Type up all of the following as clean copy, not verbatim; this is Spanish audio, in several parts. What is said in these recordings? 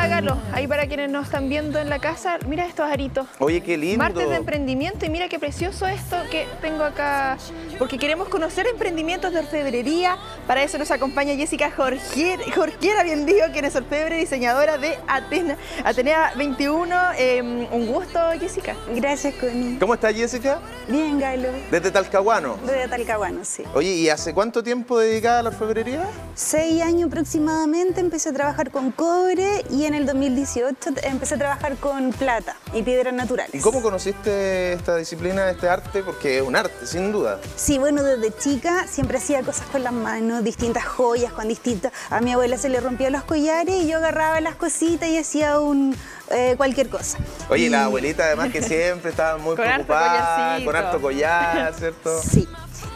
Galo, ahí para quienes nos están viendo en la casa, mira estos aritos. Oye, qué lindo. Martes de emprendimiento y mira qué precioso esto que tengo acá, porque queremos conocer emprendimientos de orfebrería. Para eso nos acompaña Jessica Jorquera, bien digo, quien es orfebre, diseñadora de Atenea 21. Un gusto, Jessica. Gracias, Connie. ¿Cómo está, Jessica? Bien, Galo. Desde Talcahuano. Desde Talcahuano, sí. Oye, ¿y hace cuánto tiempo dedicada a la orfebrería? 6 años aproximadamente empecé a trabajar con cobre y en el 2018 empecé a trabajar con plata y piedras naturales. ¿Y cómo conociste esta disciplina, este arte? Porque es un arte, sin duda. Sí, bueno, desde chica siempre hacía cosas con las manos, distintas joyas, con distintas... A mi abuela se le rompían los collares y yo agarraba las cositas y hacía cualquier cosa. Oye, la abuelita además que siempre estaba muy preocupada, con harto collar, ¿cierto? Sí.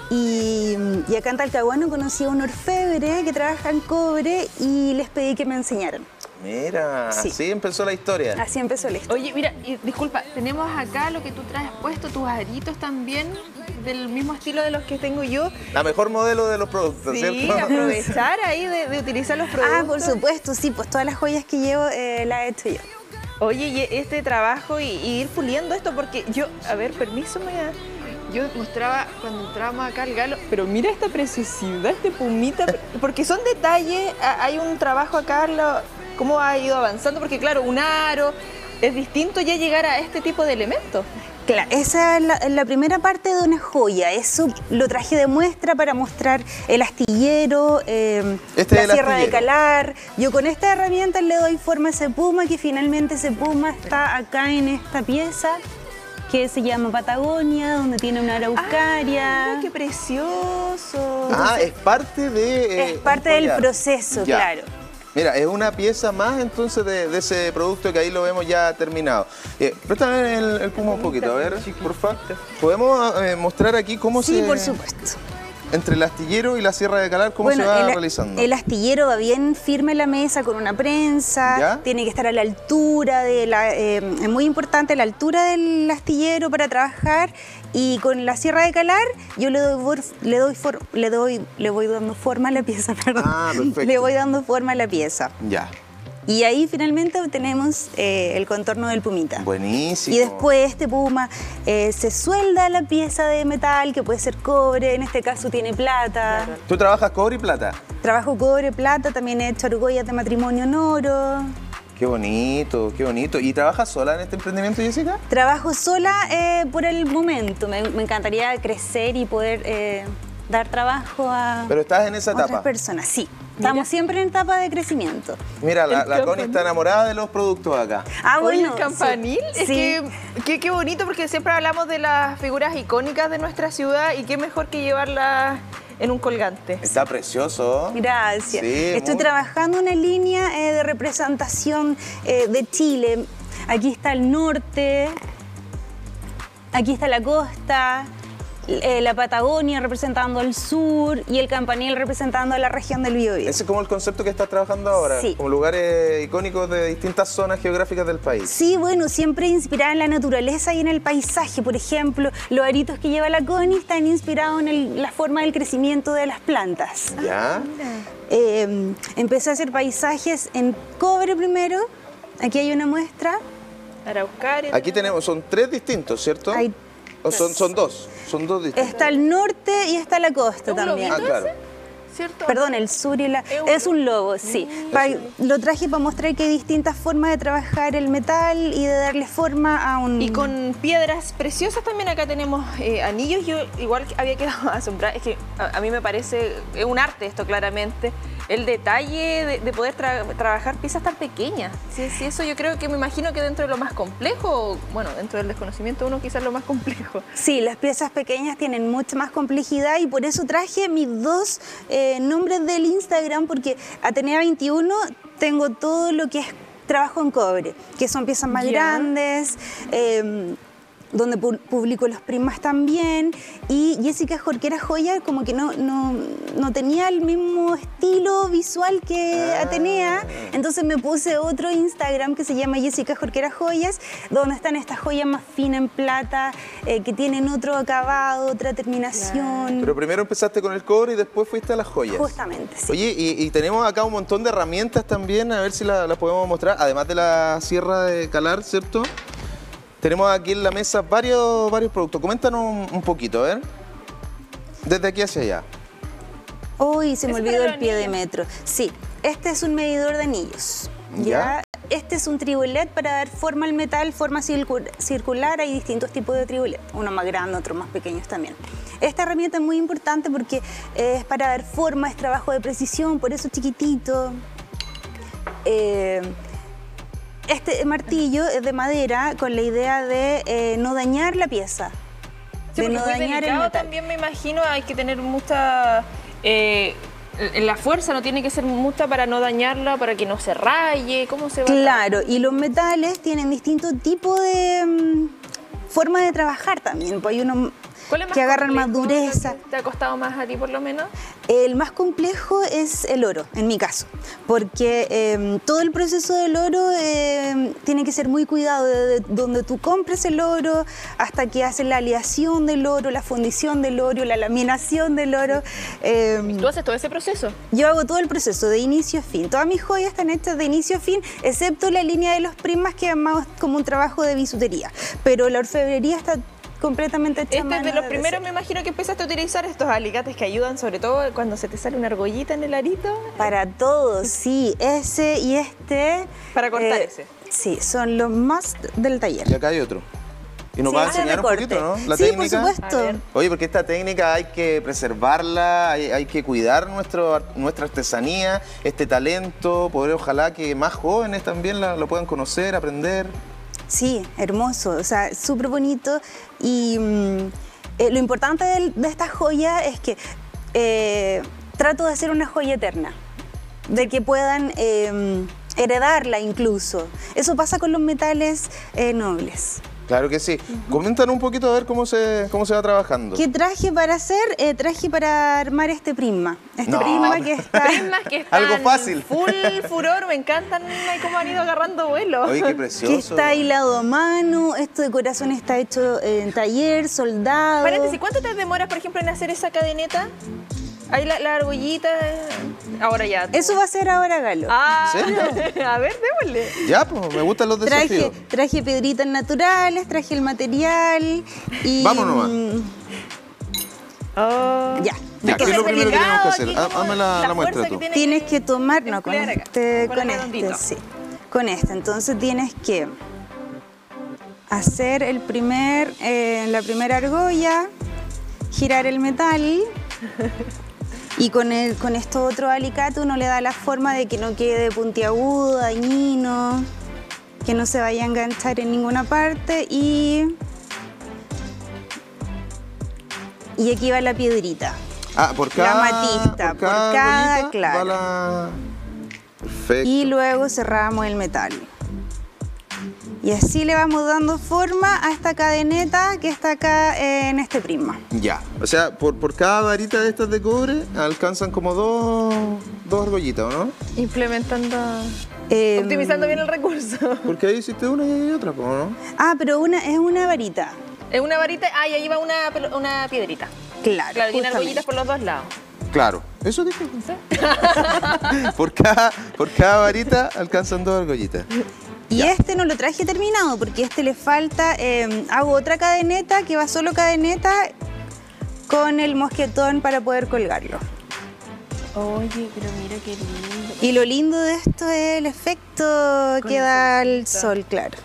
Y acá en Talcahuano conocí a un orfebre que trabaja en cobre y les pedí que me enseñaran. Mira, sí. Así empezó la historia. Así empezó la historia. Oye, mira, disculpa, tenemos acá lo que tú traes puesto, tus aritos también, del mismo estilo de los que tengo yo. La mejor modelo de los productos, sí, ¿cierto? Sí, aprovechar ahí de utilizar los productos. Ah, por supuesto, sí, pues todas las joyas que llevo las he hecho yo. Oye, y este trabajo y ir puliendo esto, porque yo, a ver, permiso, yo mostraba cuando entrábamos acá al Galo, pero mira esta preciosidad, este pumita, porque son detalles, hay un trabajo acá, cómo ha ido avanzando, porque claro, un aro, es distinto ya llegar a este tipo de elementos. Claro, esa es la primera parte de una joya, eso lo traje de muestra para mostrar el astillero, la sierra de calar. Yo con esta herramienta le doy forma a ese puma, que finalmente ese puma está acá en esta pieza, que se llama Patagonia, donde tiene una araucaria. ¡Mira qué precioso! Entonces, es parte de... Es parte del proceso, ya. Claro. Mira, es una pieza más entonces de ese producto que ahí lo vemos ya terminado. Préstame el puma un poquito, a ver, por favor. ¿Podemos mostrar aquí cómo se...? Sí, por supuesto. Entre el astillero y la sierra de calar, ¿cómo se va realizando? El astillero va bien firme en la mesa con una prensa, ¿ya? Tiene que estar a la altura es muy importante la altura del astillero para trabajar, y con la sierra de calar yo le voy dando forma a la pieza, perdón. Ah, perfecto. Le voy dando forma a la pieza. Ya. Y ahí finalmente obtenemos el contorno del pumita. Buenísimo. Y después este puma se suelda la pieza de metal, que puede ser cobre, en este caso tiene plata. Claro. ¿Tú trabajas cobre y plata? Trabajo cobre, plata, también he hecho argollas de matrimonio en oro. Qué bonito, qué bonito. ¿Y trabajas sola en este emprendimiento, Jessica? Trabajo sola por el momento. Me encantaría crecer y poder dar trabajo a ¿Pero estás en esa etapa? Otras personas, sí. Estamos siempre en etapa de crecimiento. Mira, la Connie está enamorada de los productos acá. Ah, bueno. Oye, el campanil, sí. Es qué bonito, porque siempre hablamos de las figuras icónicas de nuestra ciudad y qué mejor que llevarlas en un colgante. Está precioso. Gracias. Sí, estoy trabajando una línea de representación de Chile. Aquí está el norte, aquí está la costa, la Patagonia representando el sur y el campanil representando la región del Biobío. Ese es como el concepto que estás trabajando ahora, sí. Como lugares icónicos de distintas zonas geográficas del país. Sí, bueno, siempre inspirada en la naturaleza y en el paisaje. Por ejemplo, los aritos que lleva la Connie están inspirados en la forma del crecimiento de las plantas. ¿Ya? Empecé a hacer paisajes en cobre primero. Aquí hay una muestra. Araucaria. Aquí tenemos, son 3 distintos, ¿cierto? ¿O son dos? Son 2 distintos. Está el norte y está la costa también. Ah, claro. ¿Cierto? Perdón, el sur y la... Es un lobo, sí. Lo traje para mostrar que hay distintas formas de trabajar el metal y de darle forma a un... Y con piedras preciosas también acá tenemos anillos. Yo igual había quedado asombrada. Es que a mí me parece, es un arte esto claramente. El detalle de poder trabajar piezas tan pequeñas. Sí, eso yo creo que me imagino que dentro de lo más complejo, bueno, dentro del desconocimiento uno quizás lo más complejo. Sí, las piezas pequeñas tienen mucha más complejidad y por eso traje mis 2 nombres del Instagram, porque Atenea 21 tengo todo lo que es trabajo en cobre, que son piezas más grandes. donde publico los prismas también. Y Jessica Jorquera Joya como que no tenía el mismo estilo visual que Atenea, entonces me puse otro Instagram que se llama Jessica Jorquera Joyas, donde están estas joyas más finas en plata, que tienen otro acabado, otra terminación. Pero primero empezaste con el cobre y después fuiste a las joyas. Justamente, sí. Oye, y tenemos acá un montón de herramientas también, a ver si las podemos mostrar, además de la sierra de calar, ¿cierto? Tenemos aquí en la mesa varios productos. Coméntanos un poquito, a ver. Desde aquí hacia allá. Uy, se me olvidó el pie de metro. Sí, este es un medidor de anillos. ¿Ya? Este es un tribulet para dar forma al metal, forma circular. Hay distintos tipos de tribulet, uno más grande, otros más pequeños también. Esta herramienta es muy importante porque es para dar forma, es trabajo de precisión, por eso chiquitito. Este martillo es de madera con la idea de no dañar la pieza. Sí, de no dañar el metal. También me imagino hay que tener mucha... la fuerza no tiene que ser mucha para no dañarla, para que no se raye. ¿Cómo se va? Claro, y los metales tienen distintos tipos de forma de trabajar también. Pues hay unos que agarran más dureza. ¿Te ha costado más a ti por lo menos? El más complejo es el oro, en mi caso, porque todo el proceso del oro tiene que ser muy cuidado, desde donde tú compres el oro hasta que haces la aleación del oro, la fundición del oro, la laminación del oro. ¿Tú haces todo ese proceso? Yo hago todo el proceso, de inicio a fin. Todas mis joyas están hechas de inicio a fin, excepto la línea de los prismas, que es más como un trabajo de bisutería, pero la orfebrería está completamente hecha a mano. Este es de los primeros, me imagino, que empezaste a utilizar estos alicates que ayudan, sobre todo cuando se te sale una argollita en el arito. Para todo, sí. Ese y este. Para cortar ese. Sí, son los más del taller. Y acá hay otro. Y nos va a enseñar un poquito, ¿no? La técnica. Por supuesto. Oye, porque esta técnica hay que preservarla, hay que cuidar nuestra artesanía, este talento, poder ojalá que más jóvenes también lo puedan conocer, aprender. Sí, hermoso, o sea, súper bonito. Y lo importante de esta joya es que trato de hacer una joya eterna, de que puedan heredarla incluso. Eso pasa con los metales nobles. Claro que sí. Coméntanos un poquito a ver cómo se va trabajando. ¿Qué traje para hacer? Traje para armar este prisma. Prisma que está... Prismas que están algo fácil. Full furor, me encantan cómo han ido agarrando vuelo. Oye, qué precioso. Que está hilado a mano, esto de corazón está hecho en taller, soldado. Paréntesis, ¿cuánto te demoras, por ejemplo, en hacer esa cadeneta? Ahí la argollita, ahora ya. Eso va a ser ahora, Galo. Ah, ¿en serio? A ver, démosle. Ya, pues, me gustan los desafíos. Traje piedritas naturales, traje el material y... Vámonos. Ya. ¿Qué es lo primero que tenemos que hacer? Hazme la muestra tú. Tienes que tomar, no, con este, sí. Con este, entonces tienes que hacer la primera argolla, girar el metal. Y con estos otros alicates uno le da la forma de que no quede puntiagudo, dañino, que no se vaya a enganchar en ninguna parte. Y aquí va la piedrita. Ah, por cada... La matista, por cada claro. Va la... Perfecto. Y luego cerramos el metal. Y así le vamos dando forma a esta cadeneta que está acá en este prisma. Ya, o sea, por cada varita de estas de cobre alcanzan como dos argollitas, ¿no? Implementando, optimizando bien el recurso. Porque ahí hiciste una y ahí hay otra, ¿no? Ah, pero es una varita. Es una varita, y ahí va una piedrita. Claro, tiene argollitas por los dos lados. Claro, eso dije. por cada varita alcanzan dos argollitas. Y este no lo traje terminado porque le falta, hago otra cadeneta que va solo cadeneta con el mosquetón para poder colgarlo. Oye, pero mira qué lindo. Y lo lindo de esto es el efecto que da el sol, claro.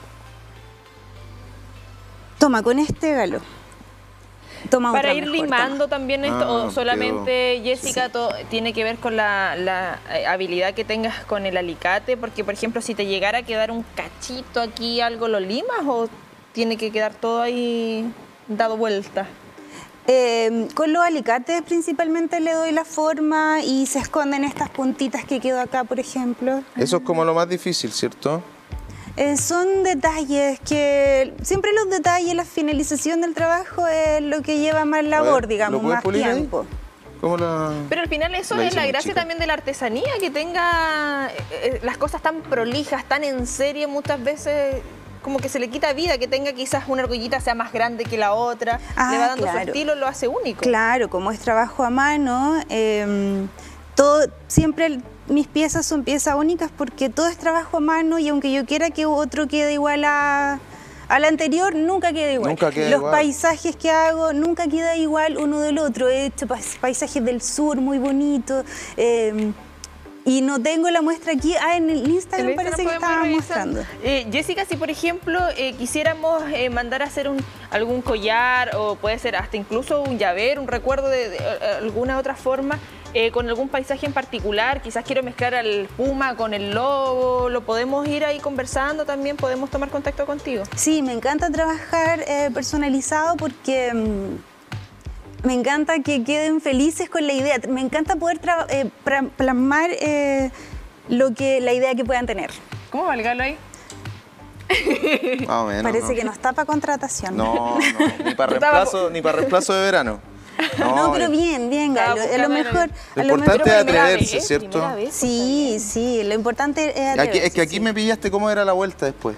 Toma, con este, Galo. Toma para otra ir mejor, limando toma. también esto, o solamente, Jessica, todo tiene que ver con la habilidad que tengas con el alicate, porque por ejemplo si te llegara a quedar un cachito aquí, algo, ¿lo limas o tiene que quedar todo ahí dado vuelta? Con los alicates principalmente le doy la forma y se esconden estas puntitas que quedó acá, por ejemplo. Eso es como lo más difícil, ¿cierto? Son detalles que siempre los detalles, la finalización del trabajo es lo que lleva más labor, digamos, más tiempo. Pero al final eso es la gracia también de la artesanía, que tenga las cosas tan prolijas, tan en serie, muchas veces como que se le quita vida, que tenga quizás una argollita sea más grande que la otra, le va dando su estilo, lo hace único. Claro, como es trabajo a mano, todo siempre... Mis piezas son piezas únicas porque todo es trabajo a mano y aunque yo quiera que otro quede igual a la anterior, nunca queda igual. Los paisajes que hago nunca queda igual uno del otro. He hecho paisajes del sur muy bonitos y no tengo la muestra aquí. En el Instagram parece que estaba mostrando. Jessica, si por ejemplo quisiéramos mandar a hacer algún collar o puede ser hasta incluso un llavero, un recuerdo de alguna otra forma, con algún paisaje en particular, quizás quiero mezclar al puma con el lobo, lo podemos ir ahí conversando también, podemos tomar contacto contigo. Sí, me encanta trabajar personalizado porque me encanta que queden felices con la idea, me encanta poder plasmar la idea que puedan tener. ¿Cómo va el galo ahí? Más o menos, parece que nos tapa contratación. No, ni para reemplazo de verano. No, pero bien, Galo. Lo mejor. Lo importante es atreverse, ¿cierto? Sí, lo importante es atreverse. Es que aquí me pillaste cómo era la vuelta después.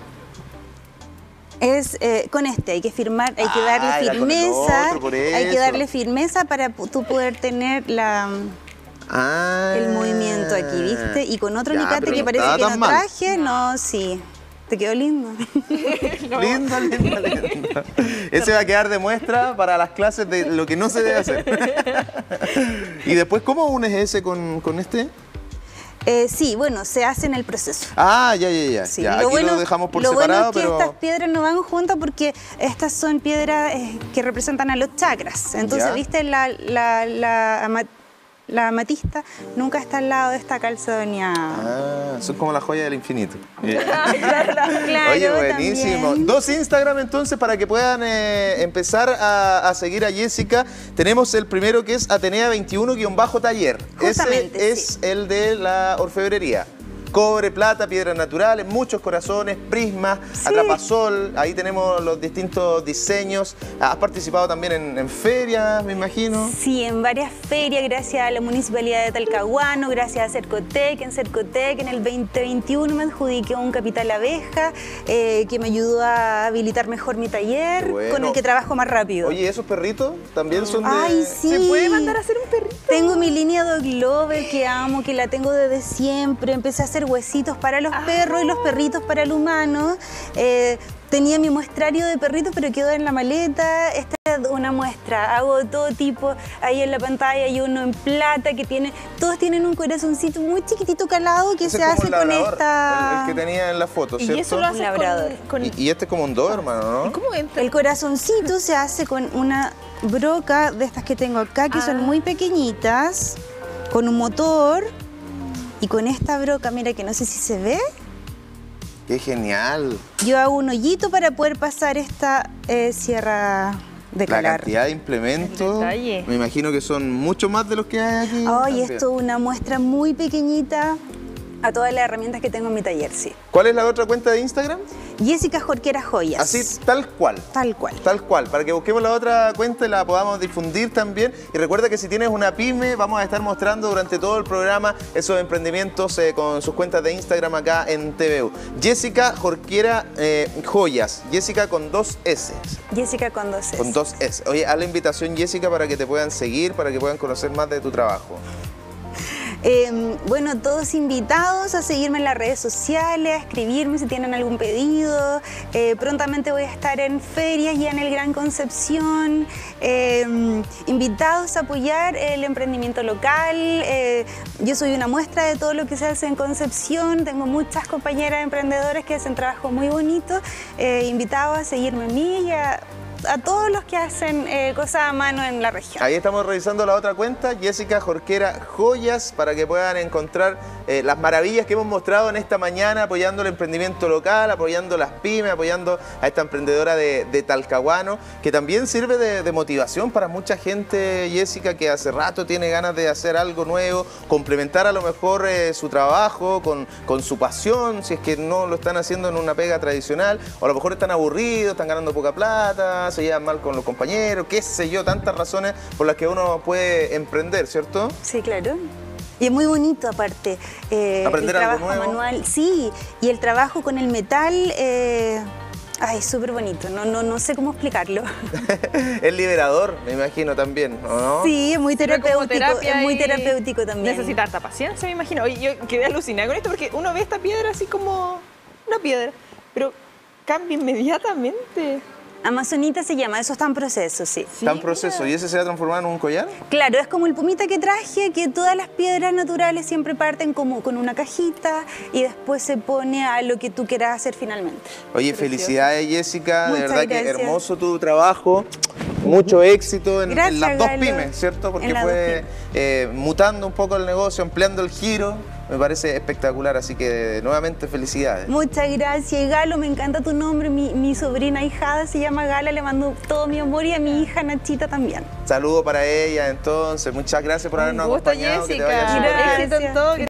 Es con hay que firmar, hay que darle firmeza, hay que darle firmeza para tú poder tener el movimiento aquí, ¿viste? Y con otro alicate que parece que no traje, sí. ¿Te quedó lindo? Lindo. Ese va a quedar de muestra para las clases de lo que no se debe hacer. ¿Y después cómo unes ese con este? Sí, bueno, se hace en el proceso. Ya. Sí. Aquí lo dejamos por separado, pero... Lo bueno es que estas piedras no van juntas porque estas son piedras que representan a los chakras. Entonces, ¿viste? La amatista nunca está al lado de esta calcedonia. Son como la joya del infinito. Claro, oye, buenísimo. También. 2 Instagram entonces para que puedan empezar a seguir a Jessica. Tenemos el primero que es Atenea21-taller. Justamente, ese es el de la orfebrería. Cobre, plata, piedras naturales, muchos corazones, prismas, atrapasol. Ahí tenemos los distintos diseños. Has participado también en ferias, me imagino. Sí, en varias ferias, gracias a la Municipalidad de Talcahuano, gracias a Cercotec. En Cercotec, en el 2021, me adjudiqué un capital abeja que me ayudó a habilitar mejor mi taller, con el que trabajo más rápido. Oye, ¿esos perritos también son de...? Ay, sí. ¿Se puede mandar a hacer un perrito? Tengo mi línea Dog Lover que amo, que la tengo desde siempre. Empecé a hacer huesitos para los perros y los perritos para el humano. Tenía mi muestrario de perritos, pero quedó en la maleta. Esta es una muestra. Hago todo tipo. Ahí en la pantalla hay uno en plata que tiene... Todos tienen un corazoncito muy chiquitito calado que se hace con esta... El que tenía en la foto, ¿cierto? Y eso lo hace y este es como un Doberman, ¿no? ¿Cómo entra? El corazoncito se hace con una broca de estas que tengo acá, que son muy pequeñitas, con un motor. Y con esta broca, mira que no sé si se ve. ¡Qué genial! Yo hago un hoyito para poder pasar esta sierra de calar. La cantidad de implementos, me imagino que son mucho más de los que hay aquí. Ay, esto es una muestra muy pequeñita a todas las herramientas que tengo en mi taller, sí. ¿Cuál es la otra cuenta de Instagram? Jessica Jorquera Joyas. Así, tal cual. Tal cual. Tal cual, para que busquemos la otra cuenta y la podamos difundir también. Y recuerda que si tienes una pyme, vamos a estar mostrando durante todo el programa esos emprendimientos con sus cuentas de Instagram acá en TVU. Jessica Jorquera Joyas. Jessica con 2 S. Jessica con 2 S. Con 2 S. Oye, haz la invitación, Jessica, para que te puedan seguir, para que puedan conocer más de tu trabajo. Bueno, todos invitados a seguirme en las redes sociales, a escribirme si tienen algún pedido. Prontamente voy a estar en ferias ya en el Gran Concepción. Invitados a apoyar el emprendimiento local. Yo soy una muestra de todo lo que se hace en Concepción. Tengo muchas compañeras emprendedoras que hacen trabajo muy bonito. Invitados a seguirme a mí y a todos los que hacen cosas a mano en la región. Ahí estamos revisando la otra cuenta, Jessica Jorquera Joyas, para que puedan encontrar las maravillas que hemos mostrado en esta mañana, apoyando el emprendimiento local, apoyando las pymes, apoyando a esta emprendedora de Talcahuano, que también sirve de motivación para mucha gente, Jessica, que hace rato tiene ganas de hacer algo nuevo, complementar a lo mejor su trabajo con su pasión, si es que no lo están haciendo en una pega tradicional, o a lo mejor están aburridos, están ganando poca plata, se llevan mal con los compañeros, qué sé yo, tantas razones por las que uno puede emprender, ¿cierto? Sí, claro. Y es muy bonito aparte. Aprender el algo trabajo nuevo. manual, sí, y el trabajo con el metal, ay, es súper bonito, no sé cómo explicarlo. Es liberador, me imagino también, ¿no? Sí, es muy terapéutico, terapia es muy terapéutico también. Necesita harta paciencia, me imagino. Oye, yo quedé alucinada con esto porque uno ve esta piedra así como una piedra, pero cambia inmediatamente. Amazonita se llama, eso está en proceso, sí. Está en proceso. ¿Y ese se va a transformar en un collar? Claro, es como el pumita que traje, que todas las piedras naturales siempre parten como con una cajita y después se pone a lo que tú quieras hacer finalmente. Oye, Precioso. felicidades, Jessica. Muchas de verdad gracias. que hermoso tu trabajo. Mucho éxito en Gracias, las dos Galo. pymes, ¿cierto? Porque En las fue dos mutando un poco el negocio, ampliando el giro. Me parece espectacular, así que nuevamente felicidades. Muchas gracias, Galo, me encanta tu nombre. Mi sobrina ahijada se llama Gala, le mando todo mi amor, y a mi hija Nachita también. Saludo para ella, entonces. Muchas gracias por habernos Un gusto, acompañado. Que te vaya Jessica. súper bien. Éxito en todo.